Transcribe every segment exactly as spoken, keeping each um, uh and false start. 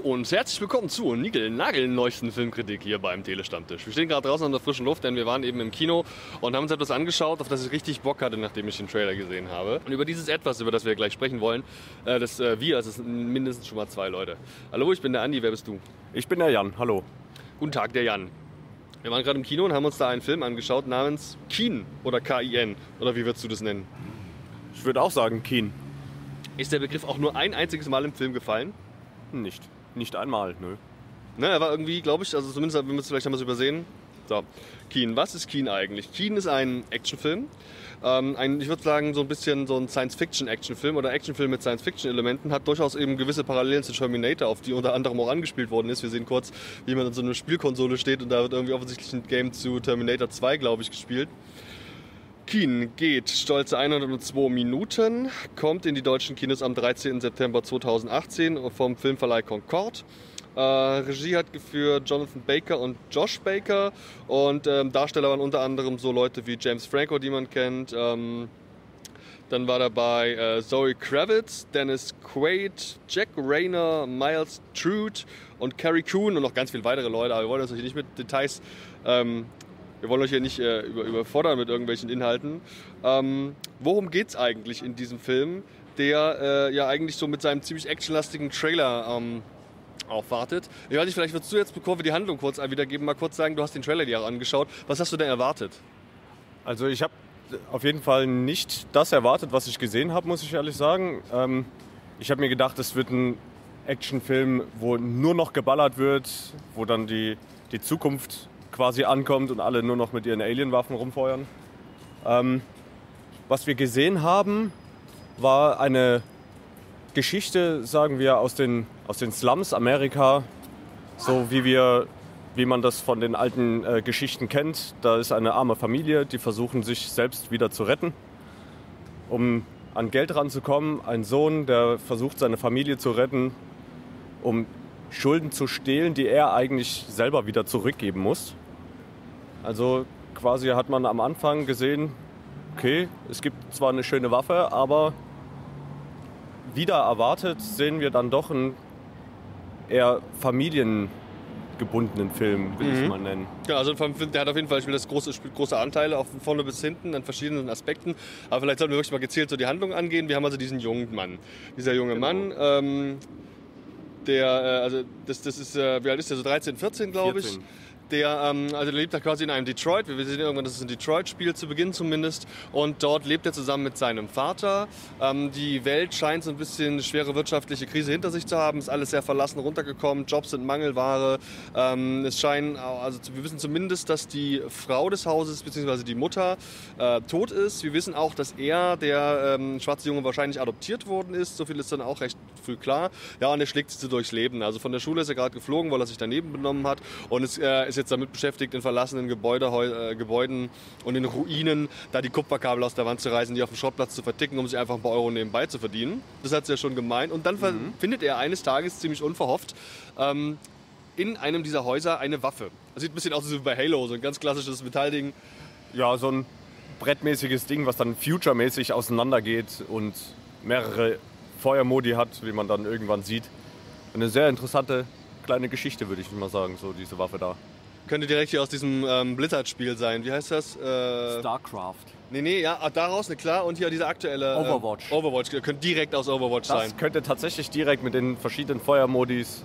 und herzlich willkommen zur Nigel-Nagel-neuesten Filmkritik hier beim Telestammtisch. Wir stehen gerade draußen an der frischen Luft, denn wir waren eben im Kino und haben uns etwas angeschaut, auf das ich richtig Bock hatte, nachdem ich den Trailer gesehen habe. Und über dieses Etwas, über das wir gleich sprechen wollen, äh, das äh, wir, also es sind mindestens schon mal zwei Leute. Hallo, ich bin der Andi, wer bist du? Ich bin der Jan, hallo. Guten Tag, der Jan. Wir waren gerade im Kino und haben uns da einen Film angeschaut namens Keen oder K I N. Oder wie würdest du das nennen? Ich würde auch sagen Keen. Ist der Begriff auch nur ein einziges Mal im Film gefallen? Nicht. Nicht einmal, nö. Ne, er war irgendwie, glaube ich, also zumindest, wenn wir es vielleicht haben wir es übersehen. So, Keen. Was ist Keen eigentlich? Keen ist ein Actionfilm. Ähm, ein, ich würde sagen, so ein bisschen so ein Science-Fiction-Actionfilm oder Actionfilm mit Science-Fiction-Elementen. Hat durchaus eben gewisse Parallelen zu Terminator, auf die unter anderem auch angespielt worden ist. Wir sehen kurz, wie jemand an so einer Spielkonsole steht und da wird irgendwie offensichtlich ein Game zu Terminator zwei, glaube ich, gespielt. Keen geht stolze hundertzwei Minuten, kommt in die deutschen Kinos am dreizehnten September zweitausendachtzehn vom Filmverleih Concorde. Äh, Regie hat geführt Jonathan Baker und Josh Baker und ähm, Darsteller waren unter anderem so Leute wie James Franco, die man kennt. Ähm, dann war dabei äh, Zoe Kravitz, Dennis Quaid, Jack Rayner, Miles Trude und Carrie Coon und noch ganz viele weitere Leute. Aber wir wollen uns natürlich nicht mit Details ähm, Wir wollen euch hier nicht äh, über, überfordern mit irgendwelchen Inhalten. Ähm, worum geht es eigentlich in diesem Film, der äh, ja eigentlich so mit seinem ziemlich actionlastigen Trailer ähm, aufwartet? Ich weiß nicht, vielleicht würdest du jetzt, bevor wir die Handlung kurz wiedergeben, mal kurz sagen, du hast den Trailer dir auch angeschaut. Was hast du denn erwartet? Also ich habe auf jeden Fall nicht das erwartet, was ich gesehen habe, muss ich ehrlich sagen. Ähm, ich habe mir gedacht, es wird ein Actionfilm, wo nur noch geballert wird, wo dann die, die Zukunft quasi ankommt und alle nur noch mit ihren Alienwaffen rumfeuern. Ähm, was wir gesehen haben, war eine Geschichte, sagen wir, aus den, aus den Slums Amerika, so wie wir, wie man das von den alten äh, Geschichten kennt. Da ist eine arme Familie, die versuchen sich selbst wieder zu retten, um an Geld ranzukommen. Ein Sohn, der versucht seine Familie zu retten, um Schulden zu stehlen, die er eigentlich selber wieder zurückgeben muss. Also quasi hat man am Anfang gesehen, okay, es gibt zwar eine schöne Waffe, aber wieder erwartet sehen wir dann doch einen eher familiengebundenen Film, will mhm. ich es mal nennen. Ja, also der hat auf jeden Fall spielt das große, spielt große Anteile, auch von vorne bis hinten, an verschiedenen Aspekten. Aber vielleicht sollten wir wirklich mal gezielt so die Handlung angehen. Wir haben also diesen jungen Mann. Dieser junge genau. Mann, ähm, der, äh, also das, das ist, äh, wie alt ist der, so dreizehn, vierzehn, glaube ich. Der, ähm, also der lebt da quasi in einem Detroit. Wir sehen irgendwann, dass es ein Detroit spielt, zu Beginn zumindest. Und dort lebt er zusammen mit seinem Vater. Ähm, die Welt scheint so ein bisschen eine schwere wirtschaftliche Krise hinter sich zu haben. Ist alles sehr verlassen runtergekommen. Jobs sind Mangelware. Ähm, es scheinen, also wir wissen zumindest, dass die Frau des Hauses bzw. die Mutter äh, tot ist. Wir wissen auch, dass er, der ähm, schwarze Junge, wahrscheinlich adoptiert worden ist. So viel ist dann auch recht früh klar. Ja, und er schlägt sich so durchs Leben. Also von der Schule ist er gerade geflogen, weil er sich daneben benommen hat. Und es äh, ist jetzt damit beschäftigt, in verlassenen Gebäude, äh, Gebäuden und in Ruinen da die Kupferkabel aus der Wand zu reißen, die auf dem Schrottplatz zu verticken, um sich einfach ein paar Euro nebenbei zu verdienen. Das hat es ja schon gemeint. Und dann mhm. findet er eines Tages, ziemlich unverhofft, ähm, in einem dieser Häuser eine Waffe. Das sieht ein bisschen aus wie bei Halo, so ein ganz klassisches Metallding. Ja, so ein brettmäßiges Ding, was dann future-mäßig auseinandergeht und mehrere Feuermodi hat, wie man dann irgendwann sieht. Eine sehr interessante kleine Geschichte, würde ich mal sagen, so diese Waffe da. Könnte direkt hier aus diesem ähm, Blizzard-Spiel sein. Wie heißt das? Äh, StarCraft. Nee, nee, ja, daraus, ne, klar. Und hier dieser aktuelle... Äh, Overwatch. Overwatch, könnte direkt aus Overwatch das sein. Das könnte tatsächlich direkt mit den verschiedenen Feuermodis...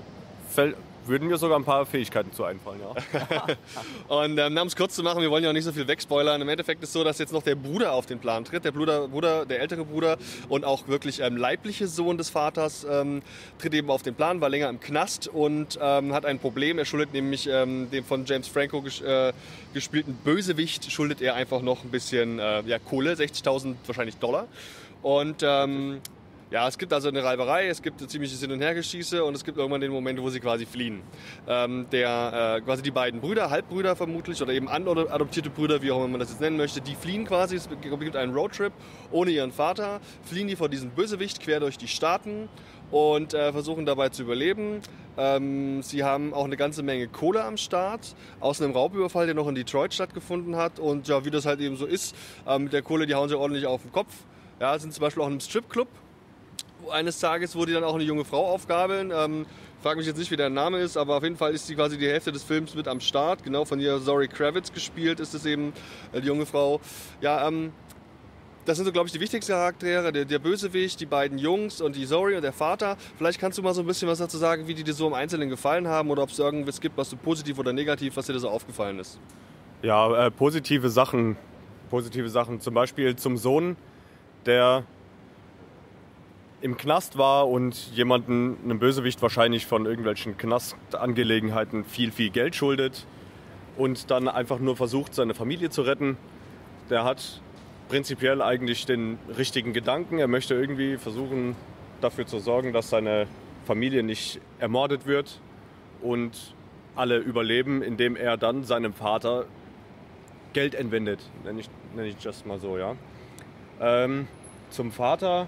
Würden mir sogar ein paar Fähigkeiten zu einfallen, ja. Und ähm, um es kurz zu machen, wir wollen ja auch nicht so viel wegspoilern. Im Endeffekt ist es so, dass jetzt noch der Bruder auf den Plan tritt. Der Bruder, Bruder der ältere Bruder und auch wirklich ähm, leibliche Sohn des Vaters ähm, tritt eben auf den Plan, war länger im Knast und ähm, hat ein Problem. Er schuldet nämlich ähm, dem von James Franco ges- äh, gespielten Bösewicht, schuldet er einfach noch ein bisschen äh, ja, Kohle, sechzigtausend wahrscheinlich Dollar. Und... Ähm, Ja, es gibt also eine Reiberei, es gibt ein ziemliches Hin- und Hergeschieße und es gibt irgendwann den Moment, wo sie quasi fliehen. Ähm, der, äh, quasi die beiden Brüder, Halbbrüder vermutlich, oder eben adoptierte Brüder, wie auch immer man das jetzt nennen möchte, die fliehen quasi, es gibt einen Roadtrip ohne ihren Vater, fliehen die vor diesem Bösewicht quer durch die Staaten und äh, versuchen dabei zu überleben. Ähm, sie haben auch eine ganze Menge Kohle am Start aus einem Raubüberfall, der noch in Detroit stattgefunden hat und ja, wie das halt eben so ist, äh, mit der Kohle, die hauen sie ordentlich auf den Kopf. Ja, sind zum Beispiel auch in einem Stripclub eines Tages wurde dann auch eine junge Frau aufgabeln. Ähm, frage mich jetzt nicht, wie der Name ist, aber auf jeden Fall ist sie quasi die Hälfte des Films mit am Start. Genau, von ihr Zoe Kravitz gespielt ist es eben, äh, die junge Frau. Ja, ähm, das sind so, glaube ich, die wichtigsten Charaktere, der, der Bösewicht, die beiden Jungs und die Zoe und der Vater. Vielleicht kannst du mal so ein bisschen was dazu sagen, wie die dir so im Einzelnen gefallen haben oder ob es irgendwas gibt, was so positiv oder negativ, was dir da so aufgefallen ist. Ja, äh, positive Sachen. Positive Sachen. Zum Beispiel zum Sohn, der im Knast war und jemanden, einem Bösewicht wahrscheinlich von irgendwelchen Knastangelegenheiten viel, viel Geld schuldet und dann einfach nur versucht, seine Familie zu retten. Der hat prinzipiell eigentlich den richtigen Gedanken. Er möchte irgendwie versuchen, dafür zu sorgen, dass seine Familie nicht ermordet wird und alle überleben, indem er dann seinem Vater Geld entwendet. Nenne ich, nenne ich das mal so, ja. Ähm, zum Vater,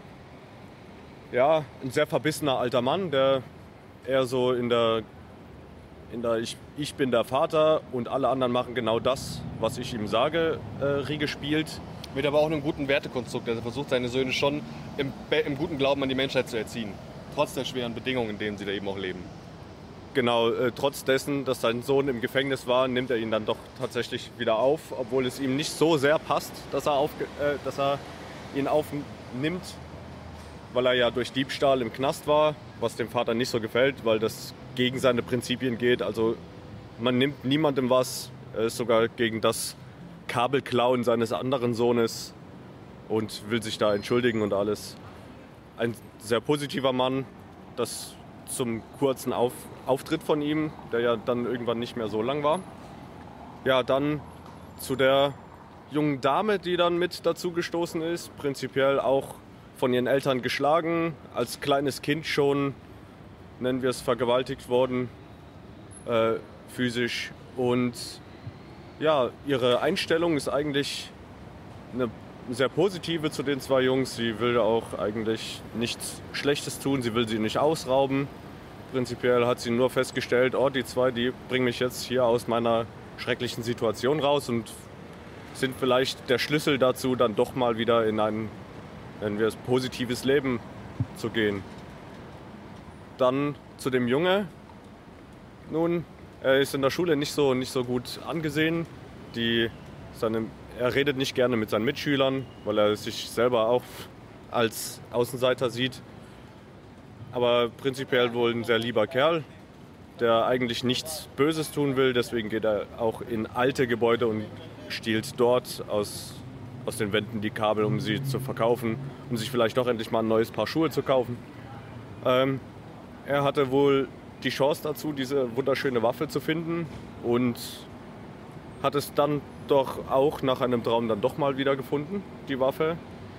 ja, ein sehr verbissener alter Mann, der eher so in der, in der ich, ich bin der Vater und alle anderen machen genau das, was ich ihm sage, äh, Riege spielt. Mit aber auch einem guten Wertekonstrukt. Also er versucht seine Söhne schon im, im guten Glauben an die Menschheit zu erziehen. Trotz der schweren Bedingungen, in denen sie da eben auch leben. Genau, äh, trotz dessen, dass sein Sohn im Gefängnis war, nimmt er ihn dann doch tatsächlich wieder auf, obwohl es ihm nicht so sehr passt, dass er, auf, äh, dass er ihn aufnimmt, weil er ja durch Diebstahl im Knast war, was dem Vater nicht so gefällt, weil das gegen seine Prinzipien geht. Also man nimmt niemandem was, äh, sogar gegen das Kabelklauen seines anderen Sohnes und will sich da entschuldigen und alles. Ein sehr positiver Mann, das zum kurzen Auf, Auftritt von ihm, der ja dann irgendwann nicht mehr so lang war. Ja, dann zu der jungen Dame, die dann mit dazu gestoßen ist, prinzipiell auch von ihren Eltern geschlagen, als kleines Kind schon, nennen wir es, vergewaltigt worden, äh, physisch. Und ja, ihre Einstellung ist eigentlich eine sehr positive zu den zwei Jungs. Sie will auch eigentlich nichts Schlechtes tun, sie will sie nicht ausrauben. Prinzipiell hat sie nur festgestellt, oh, die zwei, die bringen mich jetzt hier aus meiner schrecklichen Situation raus und sind vielleicht der Schlüssel dazu, dann doch mal wieder in ein, nennen wir es, positives Leben zu gehen. Dann zu dem Junge. Nun, er ist in der Schule nicht so, nicht so gut angesehen. Die, seine, er redet nicht gerne mit seinen Mitschülern, weil er sich selber auch als Außenseiter sieht. Aber prinzipiell wohl ein sehr lieber Kerl, der eigentlich nichts Böses tun will. Deswegen geht er auch in alte Gebäude und stiehlt dort aus, aus den Wänden die Kabel, um sie zu verkaufen, um sich vielleicht doch endlich mal ein neues Paar Schuhe zu kaufen. Ähm, er hatte wohl die Chance dazu, diese wunderschöne Waffe zu finden und hat es dann doch auch nach einem Traum dann doch mal wieder gefunden, die Waffe.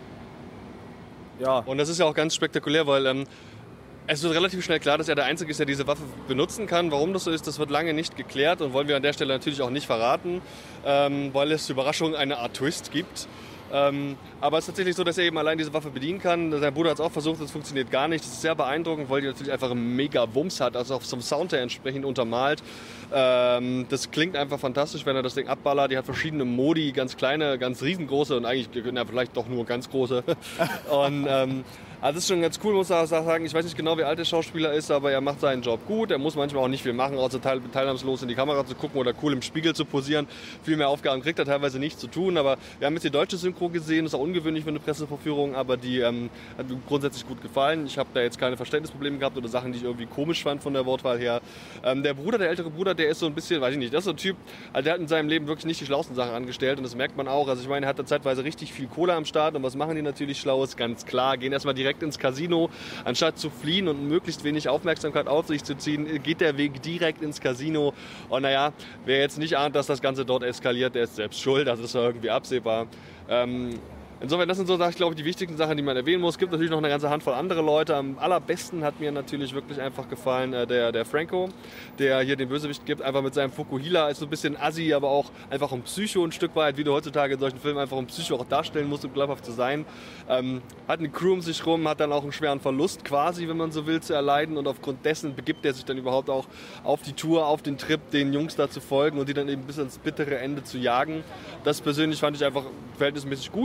Ja. Und das ist ja auch ganz spektakulär, weil ähm, es wird relativ schnell klar, dass er der Einzige ist, der diese Waffe benutzen kann. Warum das so ist, das wird lange nicht geklärt und wollen wir an der Stelle natürlich auch nicht verraten, ähm, weil es zur Überraschung eine Art Twist gibt. Ähm, aber es ist tatsächlich so, dass er eben allein diese Waffe bedienen kann. Sein Bruder hat es auch versucht, das funktioniert gar nicht. Das ist sehr beeindruckend, weil die natürlich einfach einen mega Wumms hat, also auch vom Sound her entsprechend untermalt. Ähm, das klingt einfach fantastisch, wenn er das Ding abballert. Die hat verschiedene Modi, ganz kleine, ganz riesengroße und eigentlich na, vielleicht doch nur ganz große. und ähm, Also das ist schon ganz cool, muss ich auch sagen. Ich weiß nicht genau, wie alt der Schauspieler ist, aber er macht seinen Job gut. Er muss manchmal auch nicht viel machen, außer teil teilnahmslos in die Kamera zu gucken oder cool im Spiegel zu posieren. Viel mehr Aufgaben kriegt er teilweise nicht zu tun, aber wir haben jetzt die deutsche Synchro gesehen. Das ist auch ungewöhnlich für eine Pressevorführung, aber die ähm, hat mir grundsätzlich gut gefallen. Ich habe da jetzt keine Verständnisprobleme gehabt oder Sachen, die ich irgendwie komisch fand von der Wortwahl her. Ähm, der Bruder, der ältere Bruder, der ist so ein bisschen, weiß ich nicht, das ist so ein Typ, also der hat in seinem Leben wirklich nicht die schlauesten Sachen angestellt und das merkt man auch. Also ich meine, er hat da zeitweise richtig viel Kohle am Start und was machen die natürlich Schlaues? Ganz klar, gehen erstmal direkt ins Casino. Anstatt zu fliehen und möglichst wenig Aufmerksamkeit auf sich zu ziehen, geht der Weg direkt ins Casino. Und naja, wer jetzt nicht ahnt, dass das Ganze dort eskaliert, der ist selbst schuld. Das ist ja irgendwie absehbar. Ähm, Insofern, das sind so, ich glaube, die wichtigsten Sachen, die man erwähnen muss. Es gibt natürlich noch eine ganze Handvoll andere Leute. Am allerbesten hat mir natürlich wirklich einfach gefallen äh, der, der Franco, der hier den Bösewicht gibt, einfach mit seinem Fukuhila. Ist so ein bisschen assi, aber auch einfach ein Psycho ein Stück weit, wie du heutzutage in solchen Filmen einfach ein Psycho auch darstellen musst, um glaubhaft zu sein. Ähm, hat eine Crew um sich rum, hat dann auch einen schweren Verlust quasi, wenn man so will, zu erleiden. Und aufgrund dessen begibt er sich dann überhaupt auch auf die Tour, auf den Trip, den Jungs da zu folgen und die dann eben bis ans bittere Ende zu jagen. Das persönlich fand ich einfach verhältnismäßig gut. Es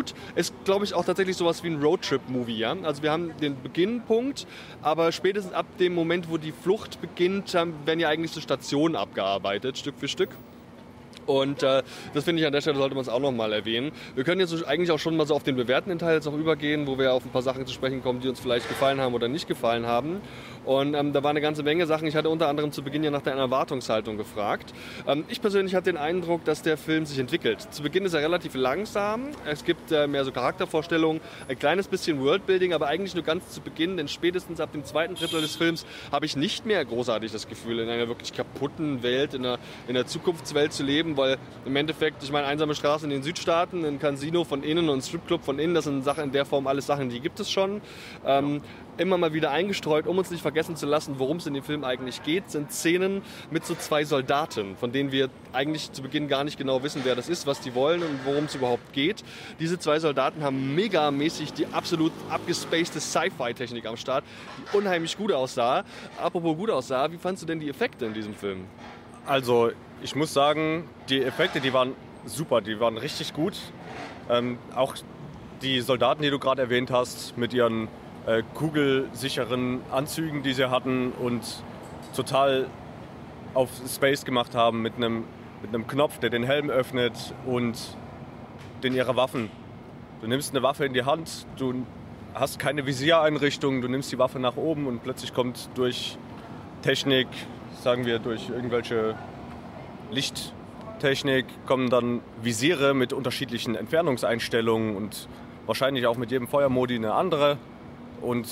ist, glaube ich, auch tatsächlich sowas wie ein Roadtrip-Movie. Ja? Also wir haben den Beginnpunkt, aber spätestens ab dem Moment, wo die Flucht beginnt, werden ja eigentlich so Stationen abgearbeitet, Stück für Stück. Und äh, das finde ich an der Stelle sollte man es auch nochmal erwähnen. Wir können jetzt eigentlich auch schon mal so auf den bewertenden Teil jetzt auch übergehen, wo wir auf ein paar Sachen zu sprechen kommen, die uns vielleicht gefallen haben oder nicht gefallen haben. Und ähm, da war eine ganze Menge Sachen. Ich hatte unter anderem zu Beginn ja nach der Erwartungshaltung gefragt. Ähm, ich persönlich hatte den Eindruck, dass der Film sich entwickelt. Zu Beginn ist er relativ langsam. Es gibt äh, mehr so Charaktervorstellungen, ein kleines bisschen Worldbuilding, aber eigentlich nur ganz zu Beginn, denn spätestens ab dem zweiten Drittel des Films habe ich nicht mehr großartig das Gefühl, in einer wirklich kaputten Welt, in einer, in einer Zukunftswelt zu leben, weil im Endeffekt, ich meine, einsame Straße in den Südstaaten, ein Casino von innen und ein Stripclub von innen, das sind Sachen in der Form, alles Sachen, die gibt es schon. Ähm, immer mal wieder eingestreut, um uns nicht vergessen zu lassen, worum es in dem Film eigentlich geht, sind Szenen mit so zwei Soldaten, von denen wir eigentlich zu Beginn gar nicht genau wissen, wer das ist, was die wollen und worum es überhaupt geht. Diese zwei Soldaten haben megamäßig die absolut abgespacede Sci-Fi-Technik am Start, die unheimlich gut aussah. Apropos gut aussah, wie fandst du denn die Effekte in diesem Film? Also ich muss sagen, die Effekte, die waren super, die waren richtig gut. Ähm, auch die Soldaten, die du gerade erwähnt hast, mit ihren äh, kugelsicheren Anzügen, die sie hatten und total auf Space gemacht haben mit einem mit einem Knopf, der den Helm öffnet und den ihre Waffen. Du nimmst eine Waffe in die Hand, du hast keine Visiereinrichtung, du nimmst die Waffe nach oben und plötzlich kommt durch Technik, sagen wir durch irgendwelche Lichttechnik, kommen dann Visiere mit unterschiedlichen Entfernungseinstellungen und wahrscheinlich auch mit jedem Feuermodi eine andere. Und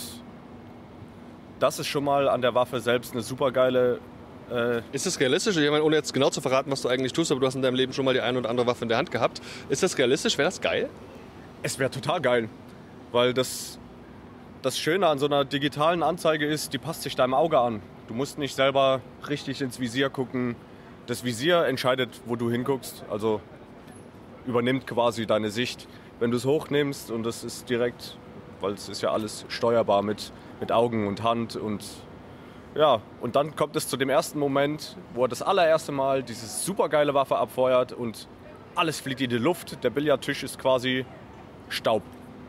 das ist schon mal an der Waffe selbst eine super geile. Äh ist das realistisch? Ich meine, ohne jetzt genau zu verraten, was du eigentlich tust, aber du hast in deinem Leben schon mal die eine oder andere Waffe in der Hand gehabt. Ist das realistisch? Wäre das geil? Es wäre total geil, weil das, das Schöne an so einer digitalen Anzeige ist, die passt sich deinem Auge an. Du musst nicht selber richtig ins Visier gucken. Das Visier entscheidet, wo du hinguckst, also übernimmt quasi deine Sicht. Wenn du es hochnimmst und das ist direkt, weil es ist ja alles steuerbar mit, mit Augen und Hand und ja, und dann kommt es zu dem ersten Moment, wo er das allererste Mal diese supergeile Waffe abfeuert und alles fliegt in die Luft, der Billardtisch ist quasi Staub.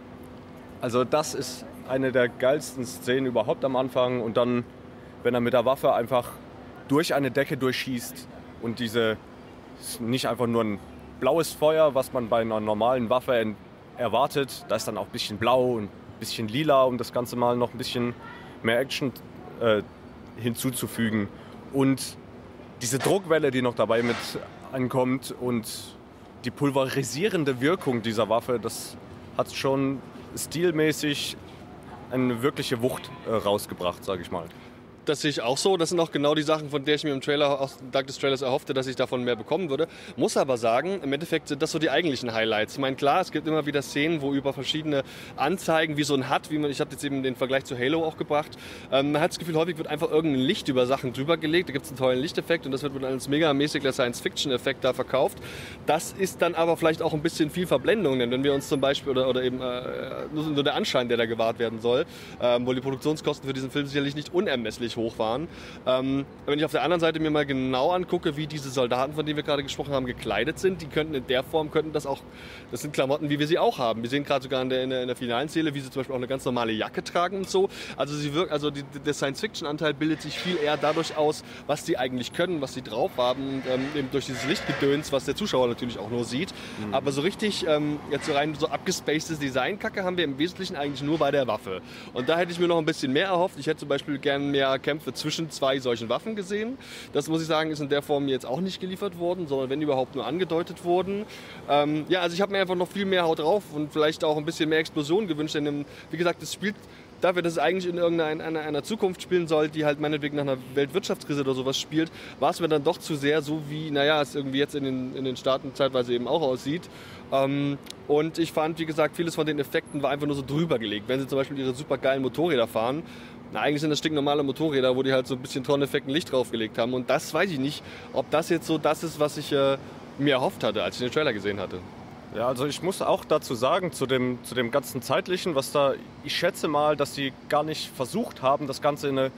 Also das ist eine der geilsten Szenen überhaupt am Anfang und dann, wenn er mit der Waffe einfach durch eine Decke durchschießt und diese, ist nicht einfach nur ein blaues Feuer, was man bei einer normalen Waffe erwartet, da ist dann auch ein bisschen blau und ein bisschen lila, um das Ganze mal noch ein bisschen mehr Action äh, hinzuzufügen. Und diese Druckwelle, die noch dabei mit ankommt und die pulverisierende Wirkung dieser Waffe, das hat schon stilmäßig eine wirkliche Wucht äh, rausgebracht, sage ich mal. Das sehe ich auch so. Das sind auch genau die Sachen, von der ich mir im Trailer, auch dank des Trailers erhoffte, dass ich davon mehr bekommen würde. Muss aber sagen, im Endeffekt sind das so die eigentlichen Highlights. Ich meine, klar, es gibt immer wieder Szenen, wo über verschiedene Anzeigen, wie so ein H U D, wie man, ich habe jetzt eben den Vergleich zu Halo auch gebracht, ähm, man hat das Gefühl, häufig wird einfach irgendein Licht über Sachen drüber gelegt. Da gibt es einen tollen Lichteffekt und das wird mit einem megamäßiger Science-Fiction-Effekt da verkauft. Das ist dann aber vielleicht auch ein bisschen viel Verblendung, denn wenn wir uns zum Beispiel, oder, oder eben äh, nur der Anschein, der da gewahrt werden soll, ähm, wo die Produktionskosten für diesen Film sicherlich nicht unermesslich hoch waren. Ähm, wenn ich auf der anderen Seite mir mal genau angucke, wie diese Soldaten, von denen wir gerade gesprochen haben, gekleidet sind, die könnten in der Form, könnten das auch, das sind Klamotten, wie wir sie auch haben. Wir sehen gerade sogar in der, in der, in der finalen Szene, wie sie zum Beispiel auch eine ganz normale Jacke tragen und so. Also, sie wirkt, also die, der Science-Fiction-Anteil bildet sich viel eher dadurch aus, was sie eigentlich können, was sie drauf haben, ähm, eben durch dieses Lichtgedöns, was der Zuschauer natürlich auch nur sieht. Mhm. Aber so richtig, ähm, jetzt so rein so abgespacedes Design-Kacke haben wir im Wesentlichen eigentlich nur bei der Waffe. Und da hätte ich mir noch ein bisschen mehr erhofft. Ich hätte zum Beispiel gerne mehr Kämpfe zwischen zwei solchen Waffen gesehen. Das muss ich sagen, ist in der Form jetzt auch nicht geliefert worden, sondern wenn überhaupt nur angedeutet worden. Ähm, ja, also ich habe mir einfach noch viel mehr Haut drauf und vielleicht auch ein bisschen mehr Explosion gewünscht, denn im, wie gesagt, es spielt dafür, dass es eigentlich in irgendeiner einer, einer Zukunft spielen soll, die halt meinetwegen nach einer Weltwirtschaftskrise oder sowas spielt, war es mir dann doch zu sehr so wie, naja, es irgendwie jetzt in den, in den Staaten zeitweise eben auch aussieht. Ähm, und ich fand, wie gesagt, vieles von den Effekten war einfach nur so drüber gelegt. Wenn sie zum Beispiel ihre super geilen Motorräder fahren, na, eigentlich sind das stinknormale Motorräder, wo die halt so ein bisschen Tonneneffekten Licht draufgelegt haben. Und das weiß ich nicht, ob das jetzt so das ist, was ich äh, mir erhofft hatte, als ich den Trailer gesehen hatte. Ja, also ich muss auch dazu sagen, zu dem, zu dem ganzen Zeitlichen, was da, ich schätze mal, dass sie gar nicht versucht haben, das Ganze in eine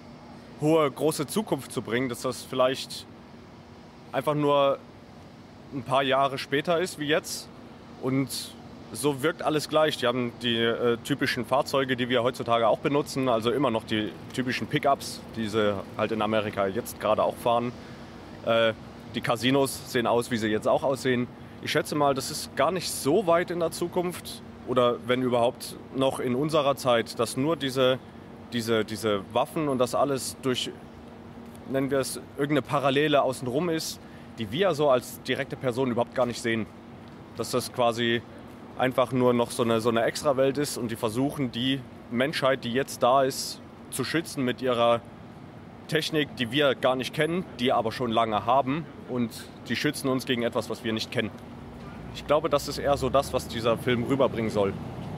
hohe, große Zukunft zu bringen, dass das vielleicht einfach nur ein paar Jahre später ist wie jetzt und so wirkt alles gleich. Die haben die äh, typischen Fahrzeuge, die wir heutzutage auch benutzen, also immer noch die typischen Pickups, die sie halt in Amerika jetzt gerade auch fahren. Äh, die Casinos sehen aus, wie sie jetzt auch aussehen. Ich schätze mal, das ist gar nicht so weit in der Zukunft oder wenn überhaupt noch in unserer Zeit, dass nur diese, diese, diese Waffen und das alles durch, nennen wir es, irgendeine Parallele außenrum ist, die wir so als direkte Person überhaupt gar nicht sehen. Dass das quasi einfach nur noch so eine, so eine Extrawelt ist und die versuchen, die Menschheit, die jetzt da ist, zu schützen mit ihrer Technik, die wir gar nicht kennen, die aber schon lange haben und die schützen uns gegen etwas, was wir nicht kennen. Ich glaube, das ist eher so das, was dieser Film rüberbringen soll.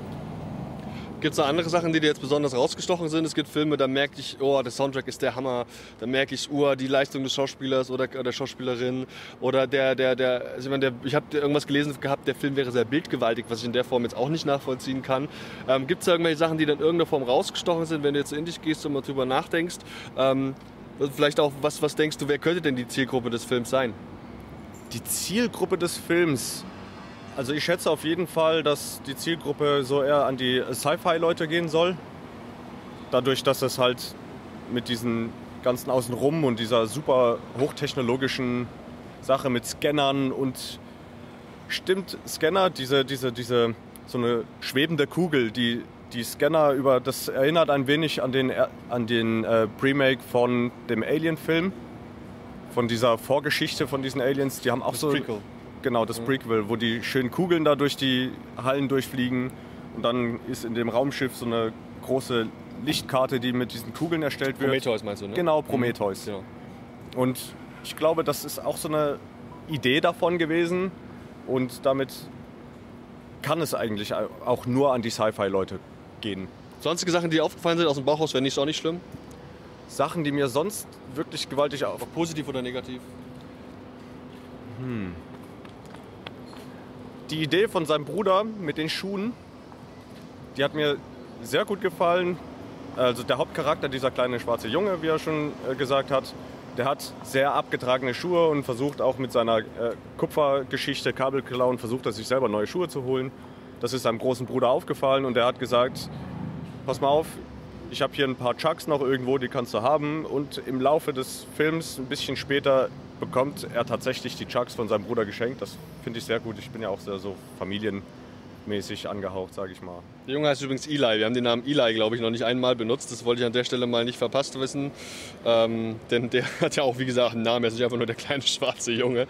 Gibt es noch andere Sachen, die dir jetzt besonders rausgestochen sind? Es gibt Filme, da merke ich, oh, der Soundtrack ist der Hammer. Da merke ich, oh, die Leistung des Schauspielers oder der Schauspielerin. Oder der, der, der, also ich, meine, der, ich habe irgendwas gelesen gehabt, der Film wäre sehr bildgewaltig, was ich in der Form jetzt auch nicht nachvollziehen kann. Ähm, Gibt es da irgendwelche Sachen, die dann in irgendeiner Form rausgestochen sind, wenn du jetzt in dich gehst und mal drüber nachdenkst? Ähm, vielleicht auch, was, was denkst du, wer könnte denn die Zielgruppe des Films sein? Die Zielgruppe des Films? Also ich schätze auf jeden Fall, dass die Zielgruppe so eher an die Sci-Fi-Leute gehen soll. Dadurch, dass es halt mit diesen ganzen Außenrum und dieser super hochtechnologischen Sache mit Scannern und stimmt Scanner, diese, diese, diese so eine schwebende Kugel, die, die Scanner über, das erinnert ein wenig an den, an den äh, Remake von dem Alien-Film, von dieser Vorgeschichte von diesen Aliens. Die haben auch das so... Prequel. Genau, das Prequel, wo die schönen Kugeln da durch die Hallen durchfliegen. Und dann ist in dem Raumschiff so eine große Lichtkarte, die mit diesen Kugeln erstellt wird. Prometheus meinst du, ne? Genau, Prometheus. Mhm. Ja. Und ich glaube, das ist auch so eine Idee davon gewesen. Und damit kann es eigentlich auch nur an die Sci-Fi-Leute gehen. Sonstige Sachen, die dir aufgefallen sind aus dem Bauchhaus, wäre nicht auch nicht schlimm? Sachen, die mir sonst wirklich gewaltig auf... Ob positiv oder negativ? Hm. Die Idee von seinem Bruder mit den Schuhen, die hat mir sehr gut gefallen. Also der Hauptcharakter, dieser kleine schwarze Junge, wie er schon äh, gesagt hat, der hat sehr abgetragene Schuhe und versucht auch mit seiner äh, Kupfergeschichte, Kabelklauen, versucht er sich selber neue Schuhe zu holen. Das ist seinem großen Bruder aufgefallen und der hat gesagt, pass mal auf, ich habe hier ein paar Chucks noch irgendwo, die kannst du haben. Und im Laufe des Films, ein bisschen später, bekommt er tatsächlich die Chucks von seinem Bruder geschenkt. Das finde ich sehr gut. Ich bin ja auch sehr so familienmäßig angehaucht, sage ich mal. Der Junge heißt übrigens Eli. Wir haben den Namen Eli, glaube ich, noch nicht einmal benutzt. Das wollte ich an der Stelle mal nicht verpasst wissen. Ähm, denn der hat ja auch, wie gesagt, einen Namen. Er ist nicht einfach nur der kleine schwarze Junge.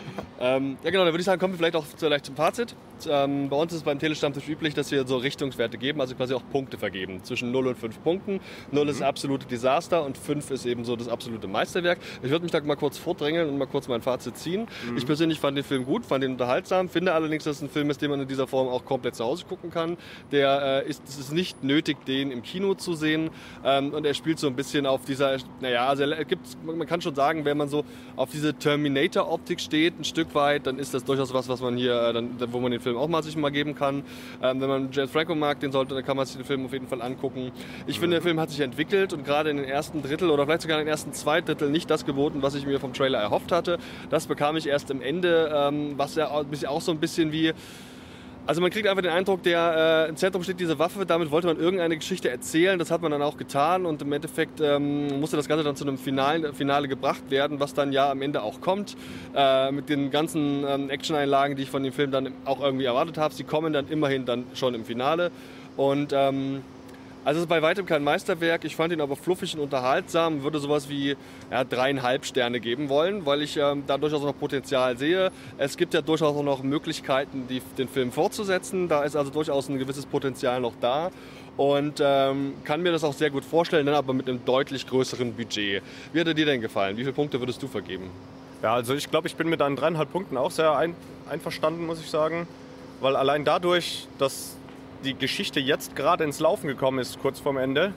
ähm, ja genau, dann würde ich sagen, kommen wir vielleicht auch vielleicht zum Fazit. Ähm, bei uns ist es beim Telestammtisch üblich, dass wir so Richtungswerte geben, also quasi auch Punkte vergeben. Zwischen null und fünf Punkten. null mhm. ist das absolute Desaster und fünf ist eben so das absolute Meisterwerk. Ich würde mich da mal kurz vordrängeln und mal kurz mein Fazit ziehen. Mhm. Ich persönlich fand den Film gut, fand den unterhaltsam, finde allerdings, dass es ein Film ist, den man in dieser Form auch komplett zu Hause gucken kann. Der äh, ist, es ist nicht nötig, den im Kino zu sehen. Ähm, und er spielt so ein bisschen auf dieser, naja, also er gibt, man kann schon sagen, wenn man so auf diese Terminator-Optik steht, ein Stück weit, dann ist das durchaus was, was man hier, äh, dann, wo man den Film auch mal sich mal geben kann. Ähm, wenn man James Franco mag, den sollte, dann kann man sich den Film auf jeden Fall angucken. Ich finde, der Film hat sich entwickelt und gerade in den ersten Drittel oder vielleicht sogar in den ersten zwei Drittel nicht das geboten, was ich mir vom Trailer erhofft hatte. Das bekam ich erst im Ende, ähm, was ja auch so ein bisschen wie... Also man kriegt einfach den Eindruck, der äh, im Zentrum steht diese Waffe, damit wollte man irgendeine Geschichte erzählen, das hat man dann auch getan und im Endeffekt ähm, musste das Ganze dann zu einem Finale, Finale gebracht werden, was dann ja am Ende auch kommt, äh, mit den ganzen ähm, Action-Einlagen, die ich von dem Film dann auch irgendwie erwartet habe. Sie kommen dann immerhin dann schon im Finale und ähm, also es ist bei weitem kein Meisterwerk, ich fand ihn aber fluffig und unterhaltsam, würde sowas wie ja, dreieinhalb Sterne geben wollen, weil ich ähm, da durchaus noch Potenzial sehe. Es gibt ja durchaus auch noch Möglichkeiten, die, den Film fortzusetzen, da ist also durchaus ein gewisses Potenzial noch da und ähm, kann mir das auch sehr gut vorstellen, dann aber mit einem deutlich größeren Budget. Wie hat er dir denn gefallen? Wie viele Punkte würdest du vergeben? Ja, also ich glaube, ich bin mit deinen dreieinhalb Punkten auch sehr ein, einverstanden, muss ich sagen, weil allein dadurch, dass die Geschichte jetzt gerade ins Laufen gekommen ist, kurz vorm Ende.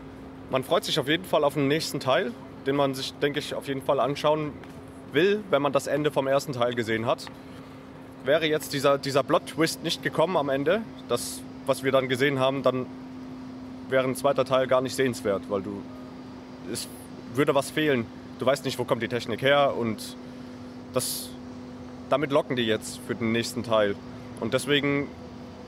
Man freut sich auf jeden Fall auf den nächsten Teil, den man sich, denke ich, auf jeden Fall anschauen will, wenn man das Ende vom ersten Teil gesehen hat. Wäre jetzt dieser, dieser Plot-Twist nicht gekommen am Ende, das, was wir dann gesehen haben, dann wäre ein zweiter Teil gar nicht sehenswert, weil du, es würde was fehlen. Du weißt nicht, wo kommt die Technik her und das, damit locken die jetzt für den nächsten Teil. Und deswegen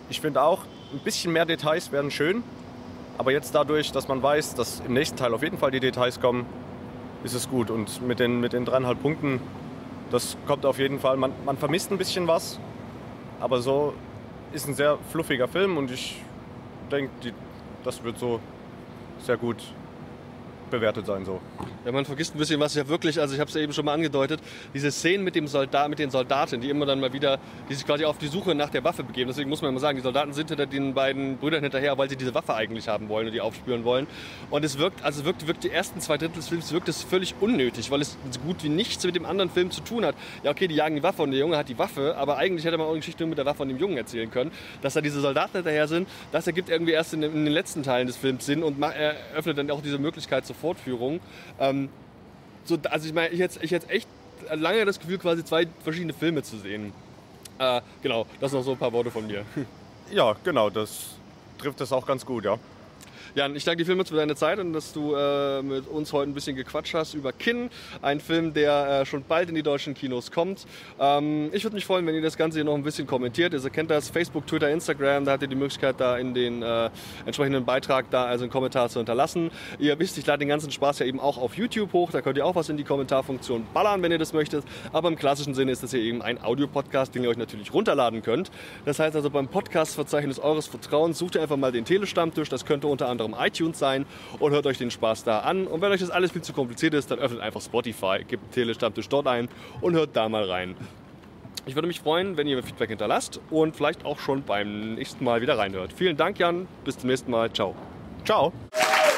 ich finde auch, ein bisschen mehr Details wären schön. Aber jetzt dadurch, dass man weiß, dass im nächsten Teil auf jeden Fall die Details kommen, ist es gut. Und mit den, mit den dreieinhalb Punkten, das kommt auf jeden Fall. Man, man vermisst ein bisschen was, aber so ist ein sehr fluffiger Film und ich denke, das wird so sehr gut bewertet sein. So. Ja, man vergisst ein bisschen was ja wirklich, also ich habe es ja eben schon mal angedeutet, diese Szenen mit, dem Soldat, mit den Soldaten, die immer dann mal wieder, die sich quasi auf die Suche nach der Waffe begeben. Deswegen muss man immer sagen, die Soldaten sind hinter den beiden Brüdern hinterher, weil sie diese Waffe eigentlich haben wollen und die aufspüren wollen. Und es wirkt, also wirkt, wirkt die ersten zwei Drittel des Films wirkt es völlig unnötig, weil es so gut wie nichts mit dem anderen Film zu tun hat. Ja, okay, die jagen die Waffe und der Junge hat die Waffe, aber eigentlich hätte man auch eine Geschichte nur mit der Waffe und dem Jungen erzählen können. Dass da diese Soldaten hinterher sind, das ergibt irgendwie erst in, in den letzten Teilen des Films Sinn und eröffnet dann auch diese Möglichkeit zur Fortführung. Ähm, so, also ich meine, ich hätte ich hätte echt lange das Gefühl, quasi zwei verschiedene Filme zu sehen. Äh, genau, das sind noch so ein paar Worte von mir. Ja, genau, das trifft das auch ganz gut, ja. Jan, ich danke dir vielmals für deine Zeit und dass du äh, mit uns heute ein bisschen gequatscht hast über Kin, ein Film, der äh, schon bald in die deutschen Kinos kommt. Ähm, ich würde mich freuen, wenn ihr das Ganze hier noch ein bisschen kommentiert. Ihr kennt das, Facebook, Twitter, Instagram, da habt ihr die Möglichkeit, da in den äh, entsprechenden Beitrag da also einen Kommentar zu hinterlassen. Ihr wisst, ich lade den ganzen Spaß ja eben auch auf YouTube hoch, da könnt ihr auch was in die Kommentarfunktion ballern, wenn ihr das möchtet. Aber im klassischen Sinne ist das hier eben ein Audiopodcast, den ihr euch natürlich runterladen könnt. Das heißt also, beim Podcast-Verzeichnis eures Vertrauens sucht ihr einfach mal den Telestammtisch, das könnte unter anderem iTunes sein und hört euch den Spaß da an. Und wenn euch das alles viel zu kompliziert ist, dann öffnet einfach Spotify, gebt Telestammtisch dort ein und hört da mal rein. Ich würde mich freuen, wenn ihr mir Feedback hinterlasst und vielleicht auch schon beim nächsten Mal wieder reinhört. Vielen Dank, Jan. Bis zum nächsten Mal. Ciao. Ciao.